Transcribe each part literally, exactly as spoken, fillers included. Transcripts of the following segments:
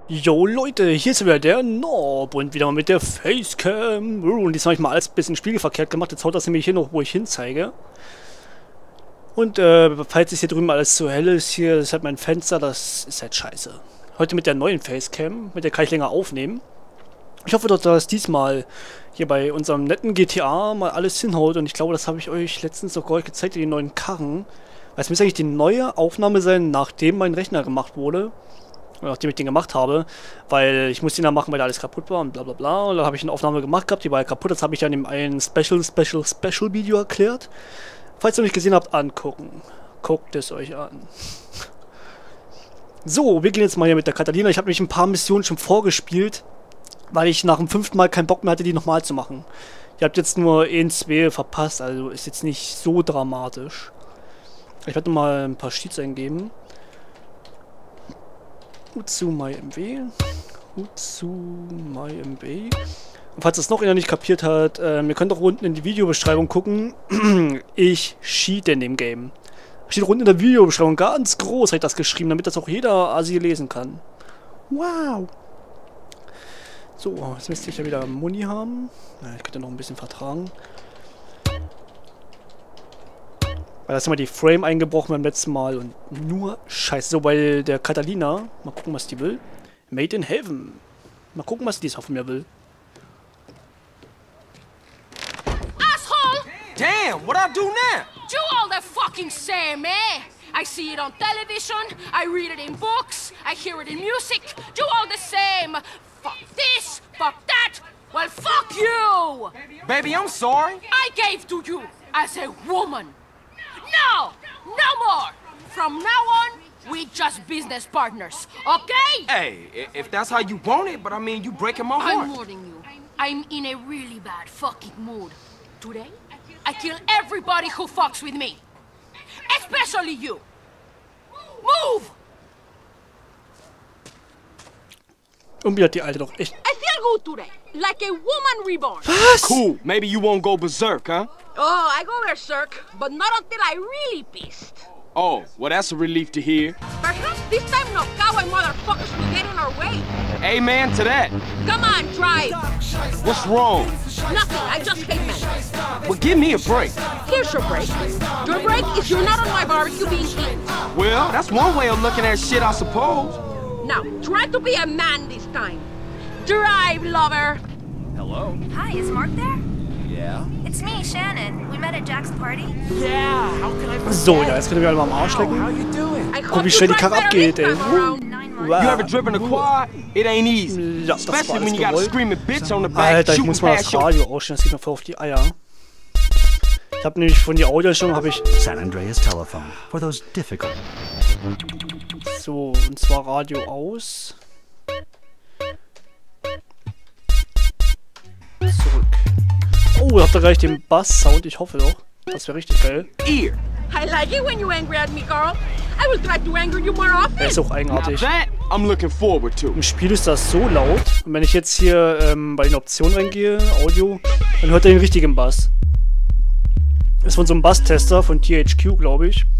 Yo Leute, hier ist wieder der Nob und wieder mal mit der Facecam. Und diesmal habe ich mal alles ein bisschen spiegelverkehrt gemacht. Jetzt haut das nämlich hier noch, wo ich hinzeige. Und äh, falls es hier drüben alles zu hell ist, hier ist halt mein Fenster, das ist halt scheiße. Heute mit der neuen Facecam, mit der kann ich länger aufnehmen. Ich hoffe, dass das diesmal hier bei unserem netten G T A mal alles hinhaut. Und ich glaube, das habe ich euch letztens sogar gezeigt, die neuen Karren. Weil es müsste eigentlich die neue Aufnahme sein, nachdem mein Rechner gemacht wurde. Nachdem ich den gemacht habe, weil ich musste ihn dann machen, weil da alles kaputt war und bla bla bla. Und dann habe ich eine Aufnahme gemacht gehabt, die war kaputt. Das habe ich dann in einem Special, Special, Special Video erklärt. Falls ihr noch nicht gesehen habt, angucken. Guckt es euch an. So, wir gehen jetzt mal hier mit der Catalina. Ich habe nämlich ein paar Missionen schon vorgespielt, weil ich nach dem fünften Mal keinen Bock mehr hatte, die nochmal zu machen. Ihr habt jetzt nur ein, zwei verpasst, also ist jetzt nicht so dramatisch. Ich werde mal ein paar Sheets eingeben. Zu MyMW. Zu MyMW. Und falls das noch einer nicht kapiert hat, äh, ihr könnt auch unten in die Videobeschreibung gucken. Ich cheate in dem Game. Steht unten in der Videobeschreibung ganz groß, habe ich das geschrieben, damit das auch jeder Asi lesen kann. Wow. So, jetzt müsste ich ja wieder Muni haben. Ja, ich könnte noch ein bisschen vertragen. Weil das ist immer die Frame eingebrochen beim letzten Mal und nur Scheiße. So, bei der Catalina, mal gucken, was die will. Made in Heaven. Mal gucken, was die diesmal von mir will. Asshole! Damn, what I do now? Do all the fucking same, eh? I see it on television, I read it in books, I hear it in music. Do all the same. Fuck this, fuck that. Well, fuck you! Baby, I'm sorry. I gave to you as a woman. No! No more! From now on, we just business partners, okay? Hey, i- if that's how you want it, but I mean, you breaking my I'm heart. warning you. I'm in a really bad fucking mood. Today, I kill everybody who fucks with me. Especially you. Move! Irgendwie hat die Alte doch echt... I feel good today. Like a woman reborn. Was? Cool, maybe you won't go berserk, huh? Oh, I go berserk, but not until I really pissed. Oh, well, that's a relief to hear. Perhaps this time no cowboy motherfuckers will get in our way. Amen to that. Come on, try. What's wrong? Nothing, I just hate men. Well, give me a break. Here's your break. Your break is you're not on my barbecue being eaten. Well, that's one way of looking at shit, I suppose. Now, try to be a man this time. Drive, lover. Hello? Hi, is Mark there? Yeah? It's me, Shannon. We met at Jack's party. Yeah, how can I forget? So, ja, jetzt können wir alle mal am Arsch How lecken. you doing? I Guck, hope wie you schnell die drive Karre better abgeht, this ey. time around. Nine months. Wow. You ever driven a quad? It ain't easy. Ja, das war Especially alles when you got a gewollt. screaming bitch on the back Alter, ich shooting muss mal das past your... Radio ausstellen, das geht mir voll auf die Eier. Ich habe nämlich von der Audiostellung habe ich... San Andreas telephone for those difficult. So, und zwar Radio aus. Zurück. Oh, habt ihr gleich den Bass-Sound? Ich hoffe doch. Das wäre richtig geil. ear. I like it when you're angry at me, Carl. I will try to anger you more often. Er ist auch Now eigenartig. that I'm looking forward to. Im Spiel ist das so laut. Und wenn ich jetzt hier ähm, bei den Optionen reingehe, Audio, dann hört er den richtigen Bass. Das ist von so einem Bass-Tester von T H Q, glaube ich.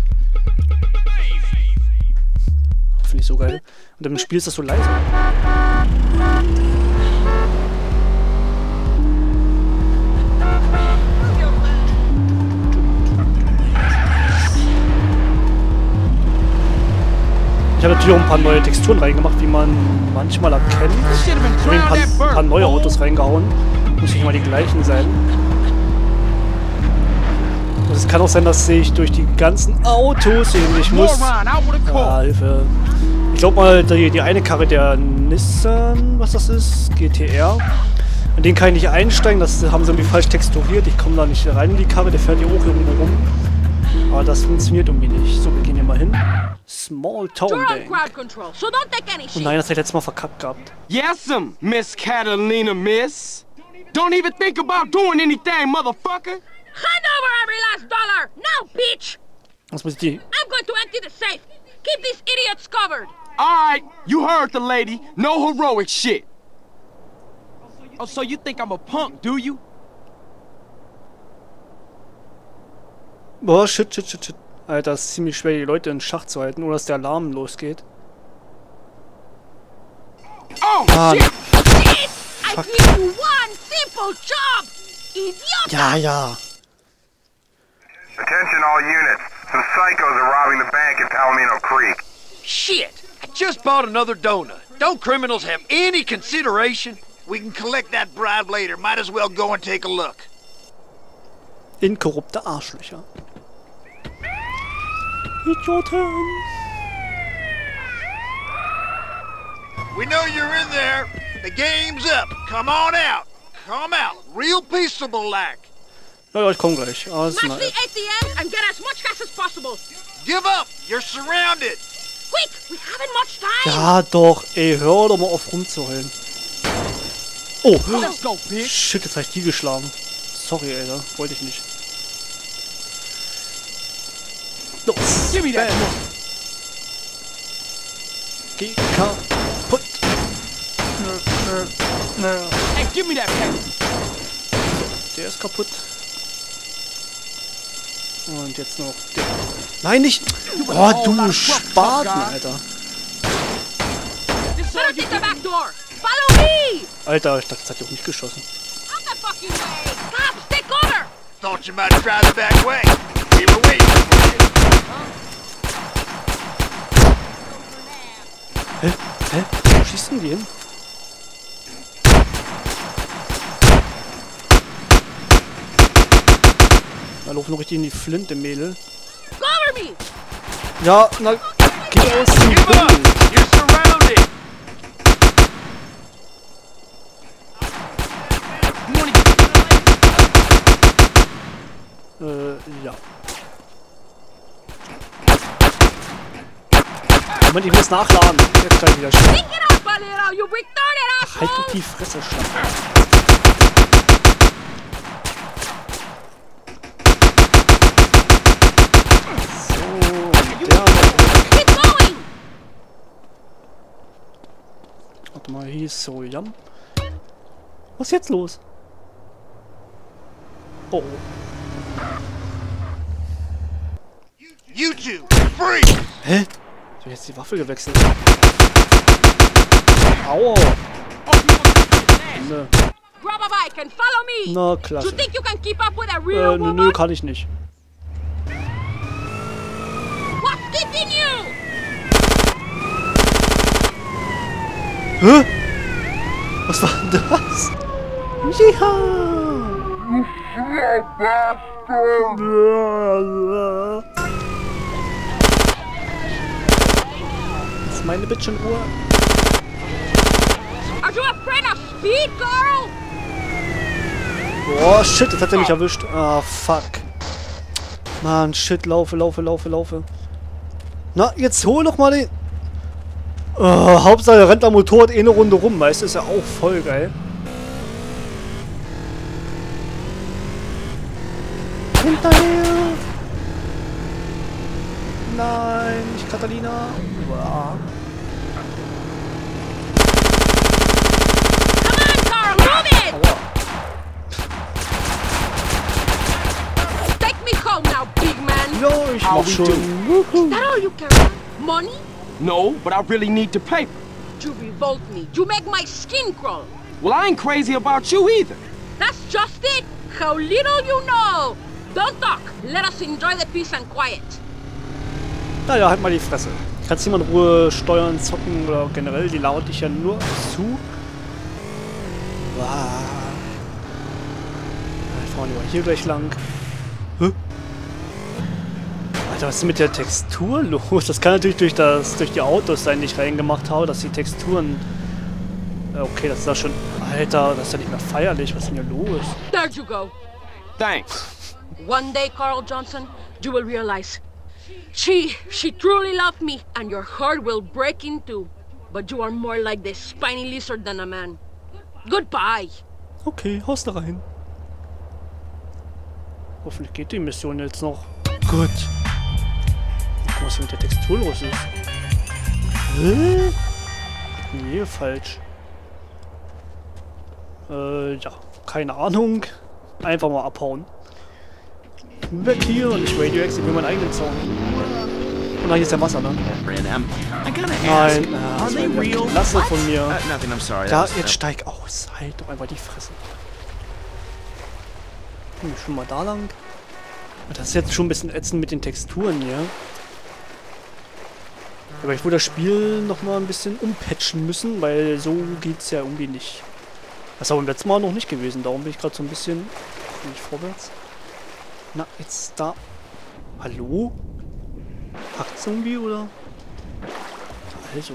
Finde ich so geil. Und im Spiel ist das so leise. Ich habe natürlich auch ein paar neue Texturen reingemacht, wie man manchmal erkennt. Ich habe ein paar, ein paar neue Autos reingehauen. Muss nicht mal die gleichen sein. Und es kann auch sein, dass ich durch die ganzen Autos sehen. Ich muss. Moron, out with a Ah, call. Hilfe. Ich glaube mal, die, die eine Karre, der Nissan, was das ist, G T R. In den kann ich nicht einsteigen, das haben sie irgendwie falsch texturiert. Ich komme da nicht rein in die Karre, der fährt hier auch irgendwo rum. Aber das funktioniert irgendwie nicht. So, wir gehen hier mal hin. Small Town You're on Bank. crowd control, so don't take any Oh shit. nein, das hätte ich letztes Mal verkackt gehabt. Yes'm, Miss Catalina, miss. Don't even think about doing anything, motherfucker. Hand over every last dollar! Now, bitch! Was muss ich die... I'm going to empty the safe. Keep these idiots covered. All right, you heard the lady. No heroic shit. Oh, so you think I'm a punk, do you? Boah, shit, shit, shit, shit. Alter, das ist ziemlich schwer, die Leute in Schach zu halten, ohne dass der Alarm losgeht. Oh, Mann. shit! Shit! I give you one simple job! Idiot! Ja, ja. Attention all units. Some psychos are robbing the bank in Palomino Creek. Shit! I just bought another donut. Don't criminals have any consideration? We can collect that bribe later. Might as well go and take a look. Inkorrupte Arschlöcher. Idioten. We know you're in there. The game's up. Come on out. Come out. Real peaceable like. Ja, ja, ich komm gleich. Alles Smash the nice. A T Ms and get as much cash as possible! Give up. You're surrounded. Quick! We haven't much time! Ja, doch. Ey, hör doch mal auf rumzuheulen. Oh. Let's go, bitch. Shit, jetzt hab ich die geschlagen. Sorry, Alter. Wollte ich nicht. Los. Give me that. Bam. Geh kaputt. Nö, nö, nö. Hey, give me that paper. Der ist kaputt. Und jetzt noch der. Nein, nicht! Oh, du Spaten, Alter. This Better take the back door! Follow me! Alter, ich dachte, das hat die auch nicht geschossen. Out the fucking way! Cops, take cover! Thought you might try the back way. We were waiting for you. Hä? Hä? Wo schießen die hin? Da laufen noch richtig in die Flinte, Mädel. Cover me! Ja, na, geh aus dem Give up. Bild. You're surrounded. You wanna get... Äh, ja. Moment, ich muss nachladen. Jetzt gleich wieder stehen. Pick it up a little, you retarded Ach, halt doch asshole! die Fresse, Schlampe. So, und der noch. Keep going! Warte mal, hier ist so, ja. Was ist jetzt los? Oh, oh. You two, freeze. Hä? Ich hab jetzt die Waffe gewechselt. Aua. Nö. Grab a bike and follow me! Na, You klasse. think you can keep up with a real Äh, nö, woman? nö, kann ich nicht. What's keeping you? Hä? Was war denn das? Ja. Das ist meine Bitchen-Uhr. Are you afraid of speed, girl? Boah, shit, jetzt hat er mich erwischt. Ah, fuck. Mann, shit, laufe, laufe, laufe, laufe. Na, jetzt hol doch mal den... Oh, Hauptsache, er rennt am Motorrad eh eine Runde rum, weißt du, ist ja auch voll geil. Hinterher! Nein, nicht Catalina. Uah. Come on, Carl, move it! Aua. Take me home now, big man. Ja, ich How mach we schon. Is that all you care? Money? No, but I really need the paper. You revolt me. You make my skin crawl. Well, I ain't crazy about you either. That's just it. How little you know. Don't talk. Let us enjoy the peace and quiet. Naja, halt mal die Fresse. Kannst du mal in Ruhe steuern, zocken oder generell, die lauert dich ja nur zu. Wow. Ich fahren lieber hier gleich lang. Hä? Alter, was ist denn mit der Textur los? Das kann natürlich durch das durch die Autos sein, die ich reingemacht habe, dass die Texturen... Okay, das ist da schon... Alter, das ist ja nicht mehr feierlich. Was ist denn hier los? There you go. Thanks. One day, Carl Johnson, you will realize. She, she truly loved me, and your heart will break in two. But you are more like the spiny lizard than a man. Goodbye. Okay, haust da rein. Hoffentlich geht die Mission jetzt noch. Gut. Guck mal, was hier mit der Textur los ist. Hä? Nee, falsch. Äh, ja. Keine Ahnung. Einfach mal abhauen. Weg hier und ich Radio X, ich will meinen eigenen Zaun. Und dann hier ist ja Wasser, ne? Nein, Nein, na, das war wieder Klasse von mir. nothing, I'm sorry. Ja, That was- jetzt steig aus. Halt doch einfach die Fresse. Hm, schon mal da lang. Das ist jetzt schon ein bisschen ätzend mit den Texturen hier. Aber ich würde das Spiel noch mal ein bisschen umpatchen müssen, weil so geht's ja irgendwie nicht. Das ist aber beim letzten Mal noch nicht gewesen. Darum bin ich gerade so ein bisschen... Ach, nicht vorwärts. Na, jetzt da. Hallo? Hackt's irgendwie, oder? Also.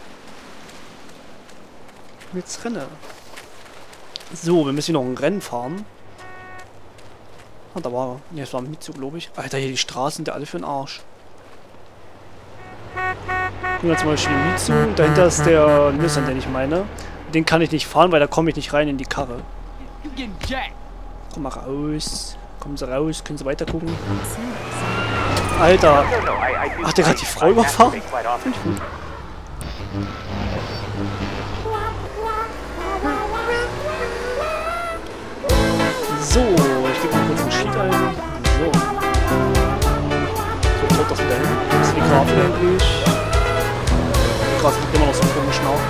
Jetzt renne. So, wir müssen hier noch ein Rennen fahren. Ah, da war... Ne, das war ein Mitzug, glaube ich. Alter, hier die Straßen sind ja alle für den Arsch. Gucken wir zum Beispiel den Mitzug. Dahinter ist der Nissan, den ich meine. Den kann ich nicht fahren, weil da komme ich nicht rein in die Karre. Komm mal raus. Kommen Sie raus. Können Sie weiter gucken? Alter. Hat der gerade die Frau überfahren? Find ich gut. So, ich gebe mal kurz einen Sheet ein. So. So, schaut das wieder hin. Das ist die Grafik endlich. Die Grafik liegt immer noch so komisch nach.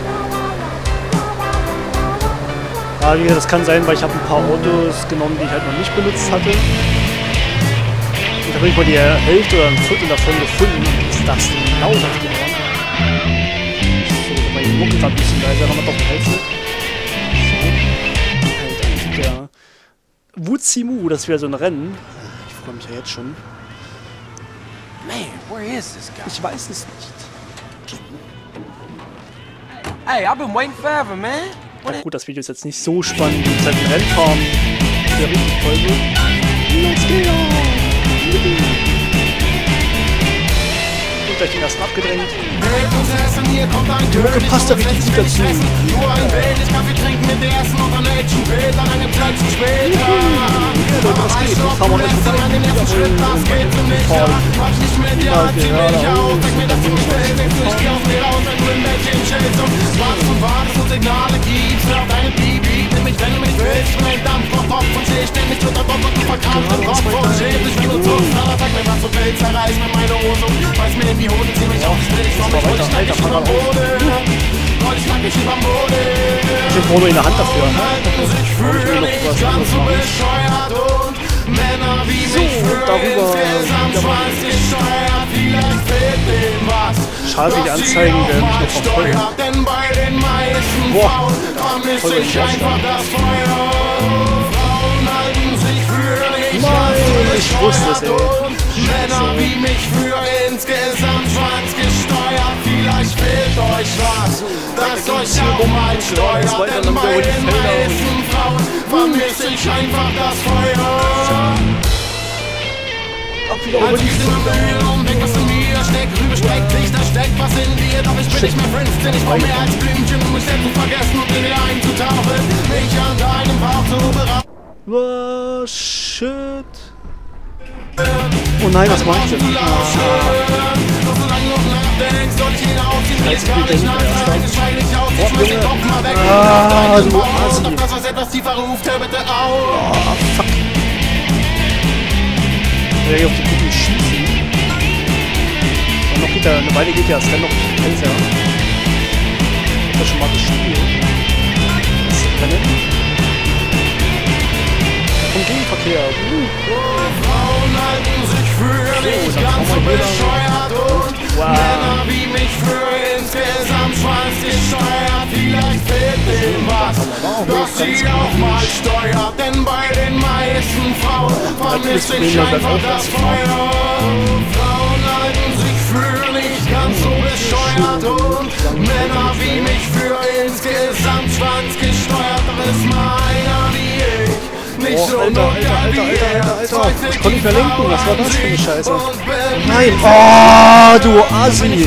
Ja, wie gesagt, das kann sein, weil ich habe ein paar Autos genommen, die ich halt noch nicht benutzt hatte. Und da habe ich mal die Hälfte oder ein Viertel davon gefunden. Was ist das denn genau auf dem Rand? So, da war die Mucke gerade ein bisschen leiser, haben wir doch den Hals mit. So. Alter, der Wuzimu, das wäre so ein Rennen. Ich freue mich ja jetzt schon. Man, where is this guy? Ich weiß es nicht. Hey, I've been waiting forever, man. Ja, gut, das Video ist jetzt nicht so spannend. Es ist halt ein Rennfahren. Der richtig toll wird. Let's go! Und gleich den ersten abgedrängt. Die Mucke passt da richtig gut dazu. Ja, Leute, was geht? Wir fahren mal echt vorbei. Ja, geradeaus. Und dann bin ich Signale gibt's, hör deine Bibi, nimm mich, wenn du mich willst, wenn ein Dampfkochtopf und seh, steh mich unter Kopf und du verkrampft im Kopf und schäm dich, wenn du zuckst, aber sag mir, was du willst, zerreiß mir meine Hose, beiß mir in die Hose, zieh mich auf, ich will dich vor mich, roll dich nackig überm Boden, roll dich nackig überm Boden. Ich hab nur in der Hand dafür. Ich fühle mich ganz so bescheuert und Männer wie mich fühlen insgesamt schwanzgesteuert, vielleicht fehlt dem was. Schade, die Anzeigen werden mich noch verfolgen. Denn bei den meisten Frauen vermisse ich einfach das Feuer. Frauen halten sich für nicht ganz so bescheuert und Männer wie mich für insgesamt schwanzgesteuert. Vielleicht fehlt euch was, das euch auch mal steuert. Denn bei den meisten Frauen vermisse ich einfach das Feuer. Als ich in der Mühe und denk, was in mir steckt, Rübe steckt sich, da steckt was in dir. Doch ich bin nicht mehr fünfzehn, ich brauch mehr als Blümchen, um mich selbst zu vergessen und in dir einzutauchen. Mich an deinem Bauch zu berauben. Was? Shit. Oh nein, was mach ich denn? Ah. Doch solange du noch nachdenkst, soll ich ihn aufziehen, jetzt kann ich nein sein, ich schreie dich aus, ich schmeiß den Kopf mal weg. Ah, du Assi. Und das, was etwas tiefer ruft, hör bitte auf. Oh, fuck. Ich werde auf die Kuchen schießen. Und noch geht ja, eine Weile geht ja das Rennen noch nicht älter. Ich hab das schon mal gespielt. Das Rennen. Vom Gegenverkehr. Uh. Frauen halten sich für nicht ganz so bescheuert und Männer wie mich für insgesamt schwanzgesteuert. Vielleicht fehlt dem was, dass sie auch mal steuert. Denn bei den meisten Frauen vermisse ich einfach das Feuer. Frauen halten sich für nicht ganz so bescheuert und Männer wie mich für insgesamt schwanzgesteuert. Doch ist mal einer wie ich. Nicht Oh, so Alter, Alter, Alter, Alter, Alter, Alter. Ich konnte nicht mehr lenken. Was war das für eine Scheiße? Nein. Oh, du Assi.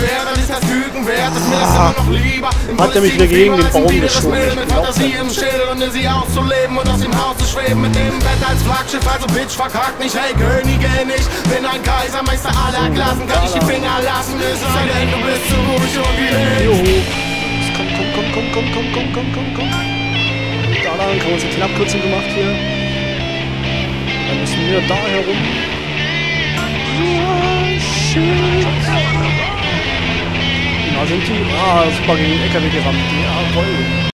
Ah. Hat er mich wieder gegen den Baum geschoben. Mit Fantasie im Schild und sie auszuleben und aus dem Haus zu schweben. Mit dem Bett als Flaggschiff, also Bitch, verkackt nicht. Hey, Königin, ich bin ein Kaisermeister aller Klassen. Kann ich die Finger lassen, es sei denn, du bist zu ruhig und wie ich. Komm, komm, komm, komm, komm, komm, komm, komm, komm, komm. Da lang haben wir uns eine Abkürzung gemacht hier. Dann müssen wir da herum. shit. Na, sind die? Ah, super gegen den L K W gerammt. Jawohl.